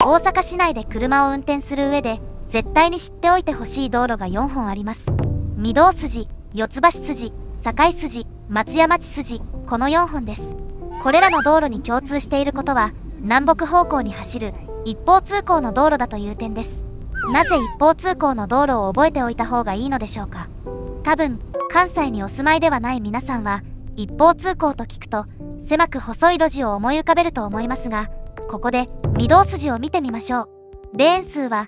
大阪市内で車を運転する上で絶対に知っておいてほしい道路が4本あります。御堂筋、四ツ橋筋、堺筋、松屋町筋、この4本です。これらの道路に共通していることは、南北方向に走る一方通行の道路だという点です。なぜ一方通行の道路を覚えておいた方がいいのでしょうか。多分、関西にお住まいではない皆さんは、一方通行と聞くと、狭く細い路地を思い浮かべると思いますが、ここで御堂筋を見てみましょう。レーン数は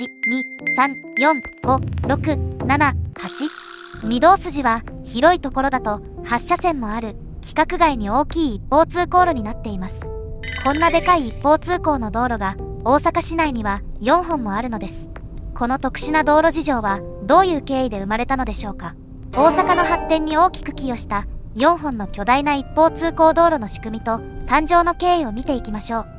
1、2、3、4、5、6、7、8。御堂筋は広いところだと8車線もある規格外に大きい一方通行路になっています。こんなでかい一方通行の道路が大阪市内には4本もあるのです。この特殊な道路事情はどういう経緯で生まれたのでしょうか。大阪の発展に大きく寄与した4本の巨大な一方通行道路の仕組みと誕生の経緯を見ていきましょう。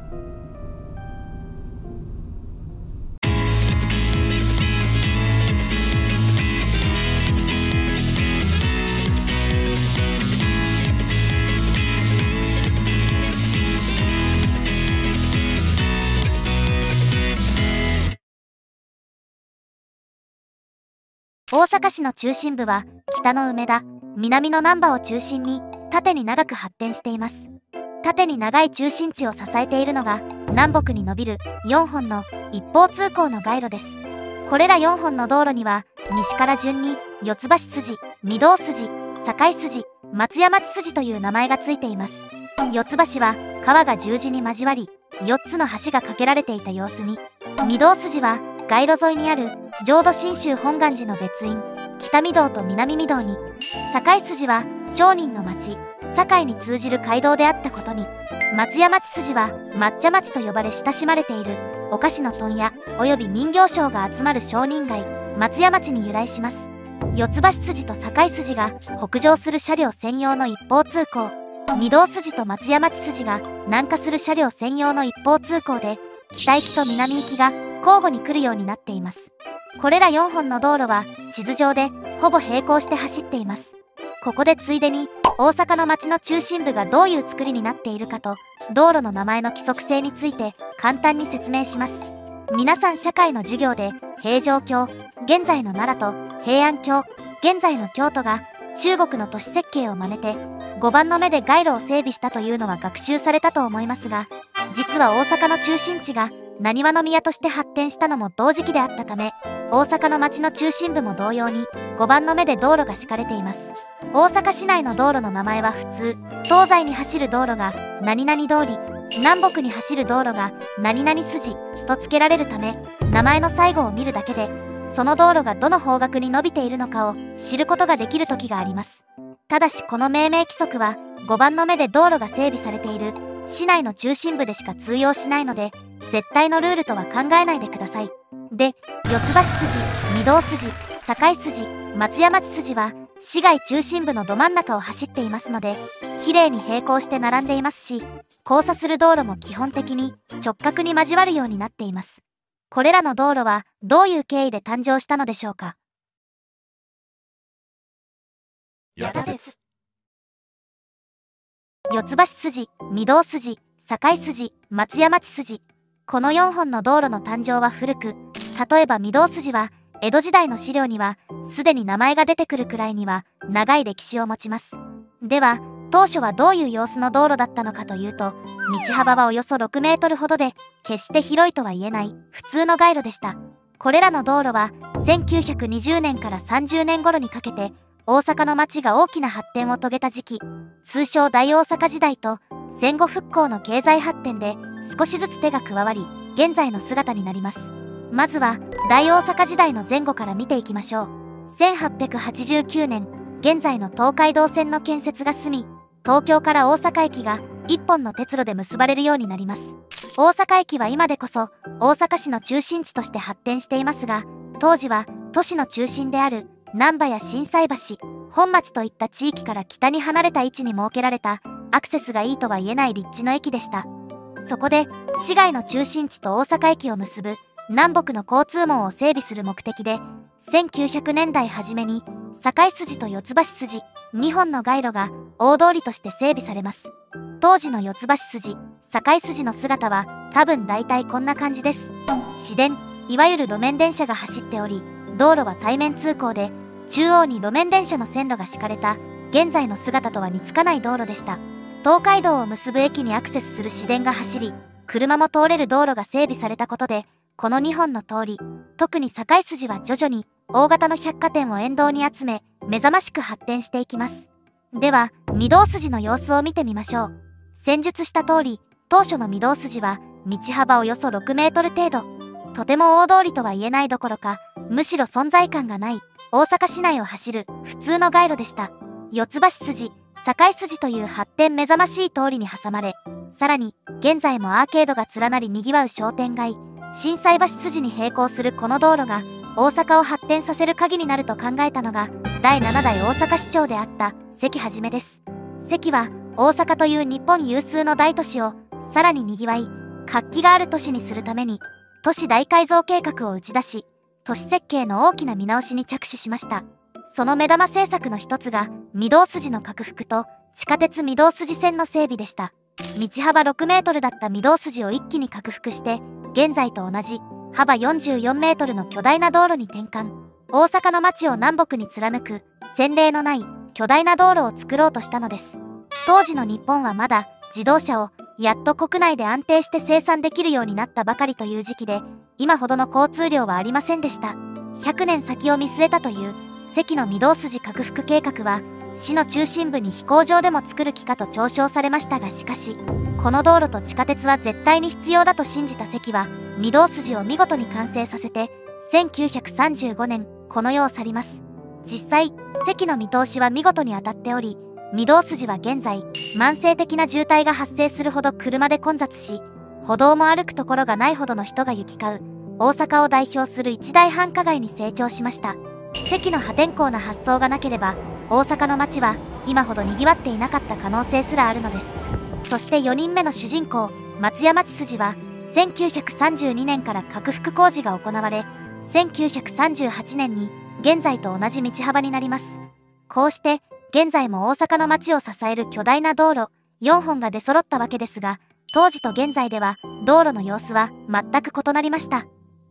大阪市の中心部は北の梅田、南の難波を中心に縦に長く発展しています。縦に長い中心地を支えているのが南北に伸びる4本の一方通行の街路です。これら4本の道路には西から順に四ツ橋筋、御堂筋、堺筋、松屋町筋という名前がついています。四ツ橋は川が十字に交わり4つの橋が架けられていた様子に、御堂筋は街路沿いにある浄土真宗本願寺の別院、北御堂と南御堂に、堺筋は商人の町、堺に通じる街道であったことに、松屋町筋は抹茶町と呼ばれ親しまれているお菓子の問屋および人形商が集まる商人街、松屋町に由来します。四ツ橋筋と堺筋が北上する車両専用の一方通行、御堂筋と松屋町筋が南下する車両専用の一方通行で、北行きと南行きが交互に来るようになっています。これら4本の道路は地図上でほぼ並行して走っています。ここでついでに大阪の街の中心部がどういう作りになっているかと道路の名前の規則性について簡単に説明します。皆さん社会の授業で平城京、現在の奈良と平安京、現在の京都が中国の都市設計を真似て5番の目で街路を整備したというのは学習されたと思いますが、実は大阪の中心地が浪速の宮として発展したのも同時期であったため、大阪の街の中心部も同様に5番の目で道路が敷かれています。大阪市内の道路の名前は普通、東西に走る道路が何々通り、南北に走る道路が何々筋と付けられるため、名前の最後を見るだけでその道路がどの方角に伸びているのかを知ることができる時があります。ただしこの命名規則は5番の目で道路が整備されている市内の中心部でしか通用しないので、絶対のルールとは考えないでください。で、四ツ橋筋、御堂筋、堺筋、松屋町筋は市街中心部のど真ん中を走っていますので、きれいに並行して並んでいますし、交差する道路も基本的に直角に交わるようになっています。これらの道路はどういう経緯で誕生したのでしょうか。 やたです。 四ツ橋筋、御堂筋、堺筋、松屋町筋、この4本の道路の誕生は古く、例えば御堂筋は江戸時代の資料にはすでに名前が出てくるくらいには長い歴史を持ちます。では当初はどういう様子の道路だったのかというと、道幅はおよそ6メートルほどで決して広いとは言えない普通の街路でした。これらの道路は1920年から30年頃にかけて大阪の街が大きな発展を遂げた時期、通称大大阪時代と戦後復興の経済発展で少しずつ手が加わり現在の姿になります。まずは大大阪時代の前後から見ていきましょう。1889年、現在の東海道線の建設が済み、東京から大阪駅が一本の鉄路で結ばれるようになります。大阪駅は今でこそ大阪市の中心地として発展していますが、当時は都市の中心である難波や心斎橋、本町といった地域から北に離れた位置に設けられたアクセスがいいとは言えない立地の駅でした。そこで市街の中心地と大阪駅を結ぶ南北の交通網を整備する目的で、1900年代初めに堺筋と四ツ橋筋2本の街路が大通りとして整備されます。当時の四ツ橋筋、 堺筋の姿は多分大体こんな感じです。市電、いわゆる路面電車が走っており、道路は対面通行で、中央に路面電車の線路が敷かれた、現在の姿とは似つかない道路でした。東海道を結ぶ駅にアクセスする市電が走り、車も通れる道路が整備されたことで、この2本の通り、特に堺筋は徐々に大型の百貨店を沿道に集め、目覚ましく発展していきます。では、御堂筋の様子を見てみましょう。先述した通り、当初の御堂筋は道幅およそ6メートル程度。とても大通りとは言えないどころか、むしろ存在感がない大阪市内を走る普通の街路でした。四ツ橋筋、堺筋という発展目覚ましい通りに挟まれ、さらに現在もアーケードが連なり賑わう商店街、心斎橋筋に並行するこの道路が大阪を発展させる鍵になると考えたのが第7代大阪市長であった関一です。関は大阪という日本有数の大都市をさらに賑わい活気がある都市にするために都市大改造計画を打ち出し、都市設計の大きな見直しに着手しました。その目玉政策の一つが御堂筋の拡幅と地下鉄御堂筋線の整備でした。道幅6メートルだった御堂筋を一気に拡幅して現在と同じ幅44メートルの巨大な道路に転換。大阪の街を南北に貫く前例のない巨大な道路を作ろうとしたのです。当時の日本はまだ自動車をやっと国内で安定して生産できるようになったばかりという時期で、今ほどの交通量はありませんでした。100年先を見据えたという関の御堂筋拡幅計画は市の中心部に飛行場でも作る気かと嘲笑されましたが、しかしこの道路と地下鉄は絶対に必要だと信じた関は御堂筋を見事に完成させて1935年この世を去ります。実際関の見通しは見事に当たっており、御堂筋は現在慢性的な渋滞が発生するほど車で混雑し、歩道も歩くところがないほどの人が行き交う大阪を代表する一大繁華街に成長しました。関の破天荒な発想がなければ大阪の街は今ほど賑わっていなかった可能性すらあるのです。そして4人目の主人公松屋町筋は1932年から拡幅工事が行われ、1938年に現在と同じ道幅になります。こうして現在も大阪の街を支える巨大な道路4本が出揃ったわけですが、当時と現在では道路の様子は全く異なりました。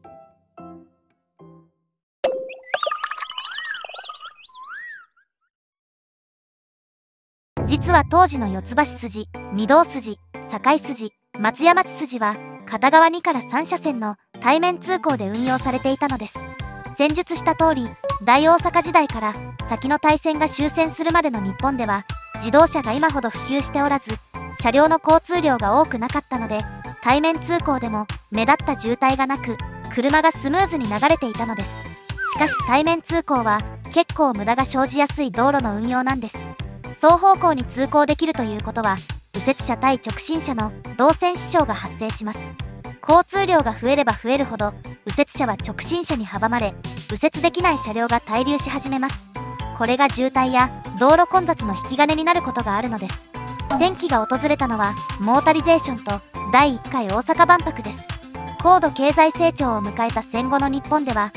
実は当時の四ツ橋筋、御堂筋、堺筋、松屋町筋は片側2から3車線の対面通行で運用されていたのです。先述した通り、大大阪時代から先の大戦が終戦するまでの日本では自動車が今ほど普及しておらず、車両の交通量が多くなかったので、対面通行でも目立った渋滞がなく車がスムーズに流れていたのです。しかし対面通行は結構無駄が生じやすい道路の運用なんです。双方向に通行できるということは右折車対直進車の動線死傷が発生します。交通量が増えれば増えるほど右折車は直進車に阻まれ、右折できない車両が滞留し始めます。これが渋滞や道路混雑の引き金になることがあるのです。転機が訪れたのはモータリゼーションと第1回大阪万博です。高度経済成長を迎えた戦後の日本では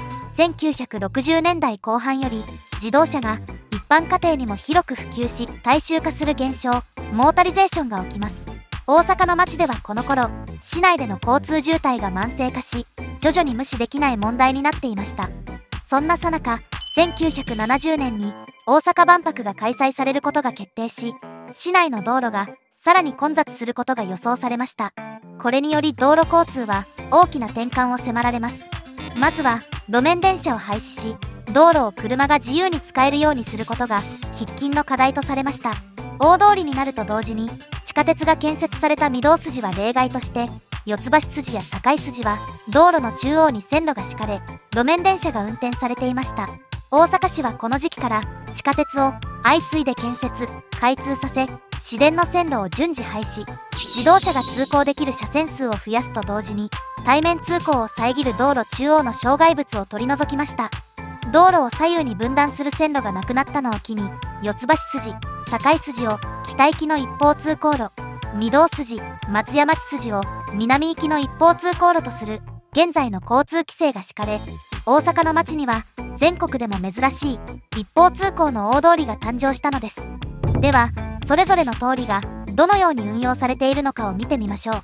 1960年代後半より自動車が一般家庭にも広く普及し大衆化する現象、モータリゼーションが起きます。大阪の街ではこの頃市内での交通渋滞が慢性化し、徐々に無視できない問題になっていました。そんな最中、1970年に大阪万博が開催されることが決定し、市内の道路がさらに混雑することが予想されました。これにより道路交通は大きな転換を迫られます。まずは路面電車を廃止し、道路を車が自由に使えるようにすることが喫緊の課題とされました。大通りになると同時に地下鉄が建設された御堂筋は例外として、四ツ橋筋や堺筋は道路の中央に線路が敷かれ、路面電車が運転されていました。大阪市はこの時期から地下鉄を相次いで建設・開通させ、市電の線路を順次廃止、自動車が通行できる車線数を増やすと同時に対面通行を遮る道路中央の障害物を取り除きました。道路を左右に分断する線路がなくなったのを機に、四ツ橋筋、堺筋を北行きの一方通行路、御堂筋、松屋町筋を南行きの一方通行路とする現在の交通規制が敷かれ、大阪の街には全国でも珍しい一方通行の大通りが誕生したのです。ではそれぞれの通りがどのように運用されているのかを見てみましょう。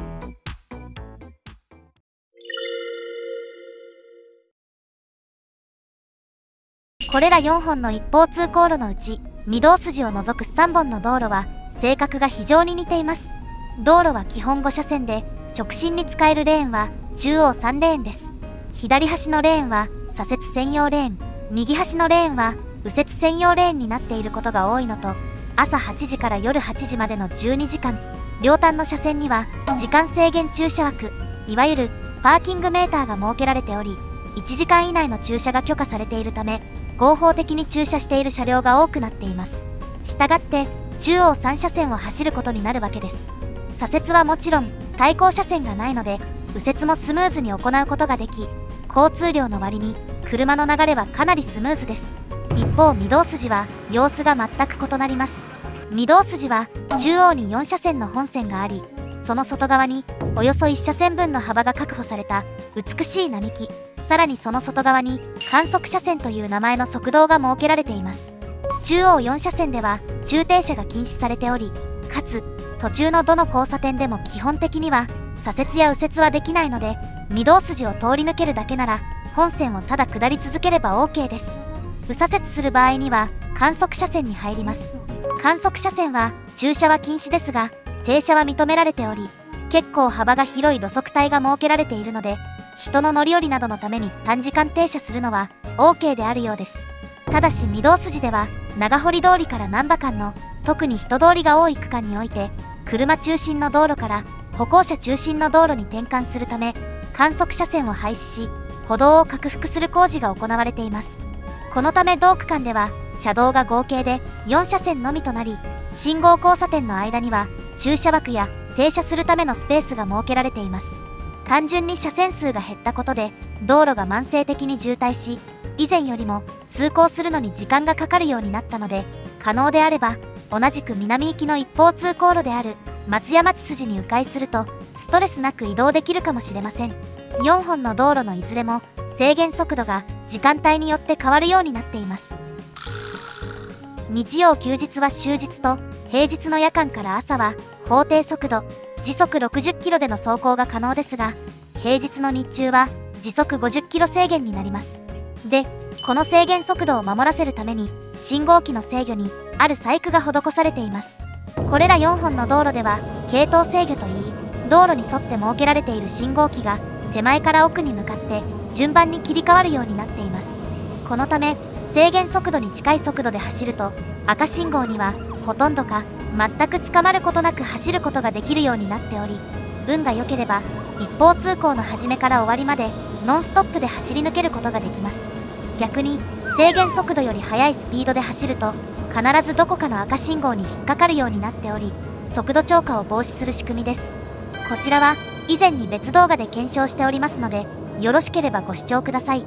これら4本の一方通行路のうち、御堂筋を除く3本の道路は性格が非常に似ています。道路は基本5車線で、直進に使えるレーンは中央3レーンです。左端のレーンは左折専用レーン、右端のレーンは右折専用レーンになっていることが多いのと、朝8時から夜8時までの12時間、両端の車線には時間制限駐車枠、いわゆるパーキングメーターが設けられており、1時間以内の駐車が許可されているため、合法的に駐車している車両が多くなっています。したがって中央3車線を走ることになるわけです。左折はもちろん対向車線がないので、右折もスムーズに行うことができ、交通量の割に車の流れはかなりスムーズです。一方、御堂筋は様子が全く異なります。御堂筋は中央に4車線の本線があり、その外側におよそ1車線分の幅が確保された美しい並木、さらにその外側に観測車線という名前の側道が設けられています。中央4車線では駐停車が禁止されており、かつ途中のどの交差点でも基本的には左折や右折はできないので、御堂筋を通り抜けるだけなら本線をただ下り続ければ OK です。右左折する場合には観測車線に入ります。観測車線は駐車は禁止ですが、停車は認められており、結構幅が広い路側帯が設けられているので、人の乗り降りなどのために短時間停車するのは OK であるようです。ただし御堂筋では長堀通りから難波間の特に人通りが多い区間において、車中心の道路から歩行者中心の道路に転換するため、観測車線を廃止し、歩道を拡幅する工事が行われています。このため同区間では車道が合計で4車線のみとなり、信号交差点の間には駐車枠や停車するためのスペースが設けられています。単純に車線数が減ったことで道路が慢性的に渋滞し、以前よりも通行するのに時間がかかるようになったので、可能であれば同じく南行きの一方通行路である松山千筋に迂回するとストレスなく移動できるかもしれません。4本の道路のいずれも制限速度が時間帯によって変わるようになっています。日曜休日は終日と、平日の夜間から朝は法定速度時速60キロでの走行が可能ですが、平日の日中は時速50キロ制限になります。で、この制限速度を守らせるために信号機の制御にある細工が施されています。これら4本の道路では系統制御といい、道路に沿って設けられている信号機が手前から奥に向かって順番に切り替わるようになっています。このため制限速度に近い速度で走ると、赤信号にはほとんどか全く捕まることなく走ることができるようになっており、運が良ければ一方通行の始めから終わりまでノンストップで走り抜けることができます。逆に制限速度より速いスピードで走ると必ずどこかの赤信号に引っかかるようになっており、速度超過を防止する仕組みです。こちらは以前に別動画で検証しておりますので、よろしければご視聴ください。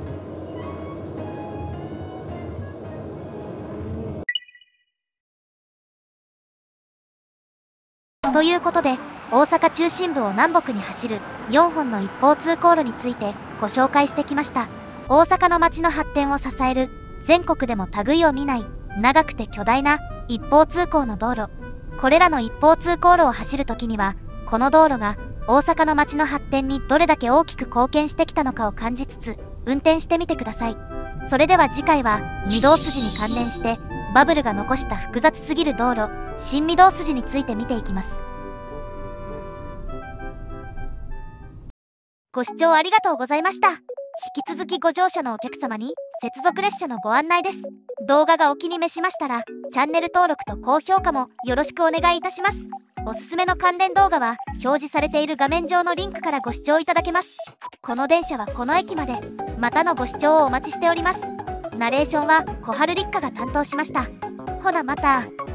ということで、大阪中心部を南北に走る4本の一方通行路についてご紹介してきました。大阪の街の発展を支える全国でも類を見ない長くて巨大な一方通行の道路。これらの一方通行路を走るときには、この道路が大阪の街の発展にどれだけ大きく貢献してきたのかを感じつつ運転してみてください。それでは次回は御堂筋に関連してバブルが残した複雑すぎる道路、新御堂筋について見ていきます。ご視聴ありがとうございました。引き続きご乗車のお客様に接続列車のご案内です。動画がお気に召しましたらチャンネル登録と高評価もよろしくお願いいたします。おすすめの関連動画は表示されている画面上のリンクからご視聴いただけます。この電車はこの駅まで。またのご視聴をお待ちしております。ナレーションは小春立花が担当しました。ほなまた。